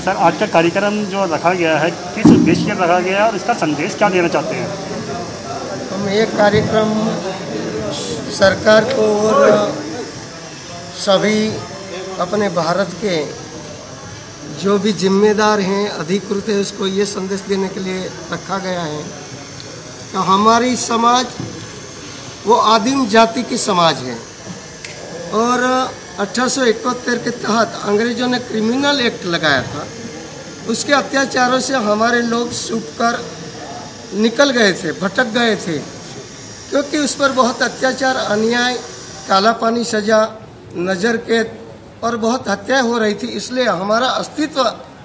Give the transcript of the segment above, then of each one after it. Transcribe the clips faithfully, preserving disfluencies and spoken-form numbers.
Sir, आज का कार्यक्रम जो रखा गया है किस उद्देश्य से रखा गया है और इसका संदेश क्या देना चाहते हैं? हम एक कार्यक्रम सरकार को और सभी अपने भारत के जो भी जिम्मेदार हैं, अधिकृत है, उसको ये संदेश देने के लिए रखा गया है कि हमारी समाज वो आदिम जाति की समाज है और अठारह सौ इकहत्तर के तहत अंग्रेजों ने क्रिमिनल एक्ट लगाया था। उसके अत्याचारों से हमारे लोग सूख कर निकल गए थे, भटक गए थे, क्योंकि उस पर बहुत अत्याचार, अन्याय, काला पानी सजा, नज़र कैद और बहुत हत्याएं हो रही थी। इसलिए हमारा अस्तित्व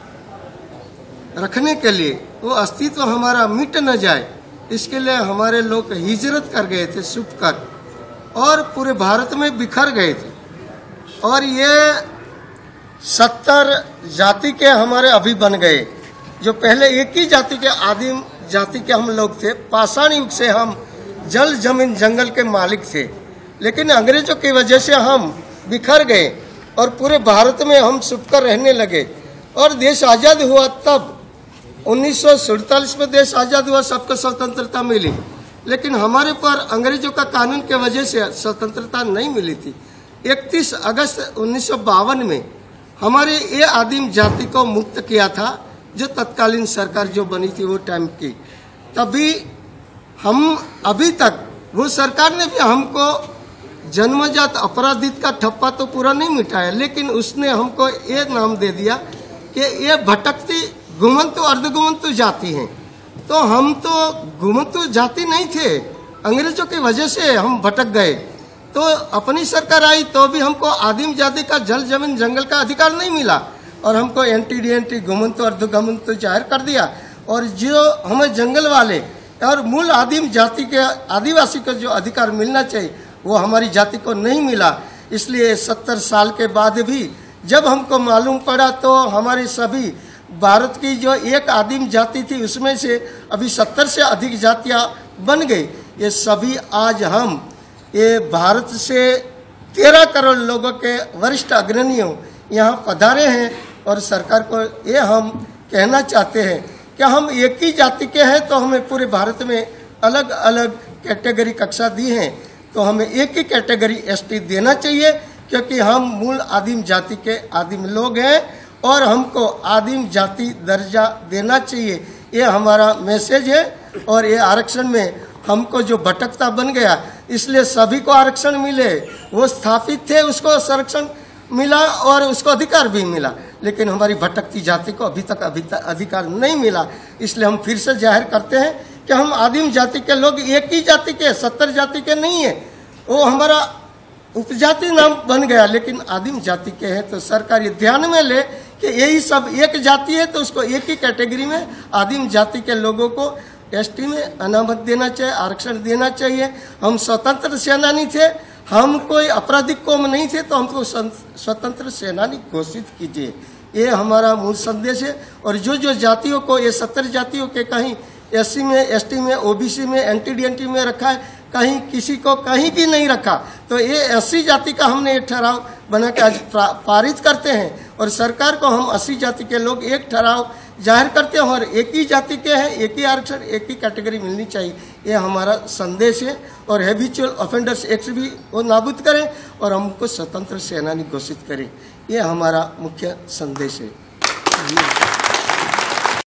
रखने के लिए, वो अस्तित्व हमारा मिट न जाए, इसके लिए हमारे लोग हिजरत कर गए थे छुप कर और पूरे भारत में बिखर गए थे। और ये सत्तर जाति के हमारे अभी बन गए। जो पहले एक ही जाति के, आदिम जाति के हम लोग थे। पाषाण युग से हम जल जमीन जंगल के मालिक थे, लेकिन अंग्रेजों की वजह से हम बिखर गए और पूरे भारत में हम छुपकर रहने लगे। और देश आज़ाद हुआ तब उन्नीस सौ सैंतालीस में देश आज़ाद हुआ, सबको स्वतंत्रता मिली, लेकिन हमारे पर अंग्रेजों का कानून के वजह से स्वतंत्रता नहीं मिली थी। इकतीस अगस्त उन्नीस सौ बावन में हमारे ये आदिम जाति को मुक्त किया था, जो तत्कालीन सरकार जो बनी थी वो टाइम की। तभी हम अभी तक वो सरकार ने भी हमको जन्मजात अपराधित का ठप्पा तो पूरा नहीं मिटाया, लेकिन उसने हमको ये नाम दे दिया कि ये भटकती घुमंतु अर्धघुमंतु जाति हैं। तो हम तो घुमंतु जाति नहीं थे, अंग्रेजों की वजह से हम भटक गए। तो अपनी सरकार आई तो भी हमको आदिम जाति का जल जमीन जंगल का अधिकार नहीं मिला और हमको एंटी डी एंटी घुमंतु अर्धघुमंतु जाहिर कर दिया। और जो हमें जंगल वाले और मूल आदिम जाति के आदिवासी को जो अधिकार मिलना चाहिए वो हमारी जाति को नहीं मिला। इसलिए सत्तर साल के बाद भी जब हमको मालूम पड़ा तो हमारी सभी भारत की जो एक आदिम जाति थी उसमें से अभी सत्तर से अधिक जातियां बन गई। ये सभी आज हम ये भारत से तेरह करोड़ लोगों के वरिष्ठ अग्रणियों यहाँ पधारे हैं और सरकार को ये हम कहना चाहते हैं कि हम एक ही जाति के हैं, तो हमें पूरे भारत में अलग अलग कैटेगरी कक्षा दी हैं, तो हमें एक ही कैटेगरी एसटी देना चाहिए, क्योंकि हम मूल आदिम जाति के आदिम लोग हैं और हमको आदिम जाति दर्जा देना चाहिए। ये हमारा मैसेज है। और ये आरक्षण में हमको जो भटकता बन गया, इसलिए सभी को आरक्षण मिले। वो स्थापित थे, उसको संरक्षण मिला और उसको अधिकार भी मिला, लेकिन हमारी भटकती जाति को अभी तक अभी तक अधिकार नहीं मिला। इसलिए हम फिर से जाहिर करते हैं कि हम आदिम जाति के लोग एक ही जाति के, सत्तर जाति के नहीं है। वो हमारा उपजाति नाम बन गया, लेकिन आदिम जाति के हैं। तो सरकार ये ध्यान में ले कि यही सब एक जाति है, तो उसको एक ही कैटेगरी में आदिम जाति के लोगों को एसटी में अनामत देना चाहिए, आरक्षण देना चाहिए। हम स्वतंत्र सेनानी थे, हम कोई आपराधिक कौम नहीं थे, तो हमको स्वतंत्र सेनानी घोषित कीजिए। ये हमारा मूल संदेश है। और जो जो जातियों को, ये सत्तर जातियों के कहीं एससी में, एसटी में, ओबीसी में, एंटी डी एन टी में रखा है, कहीं किसी को कहीं भी नहीं रखा। तो ये एससी जाति का हमने एक ठहराव बना के आज पारित करते हैं और सरकार को हम अस्सी जाति के लोग एक ठहराव जाहिर करते हैं और एक ही जाति के हैं, एक ही आरक्षण, एक ही कैटेगरी मिलनी चाहिए। ये हमारा संदेश है। और हैबिचुअल ऑफेंडर्स एक्ट भी वो नाबूद करें और हमको स्वतंत्र सेनानी घोषित करें। ये हमारा मुख्य संदेश है।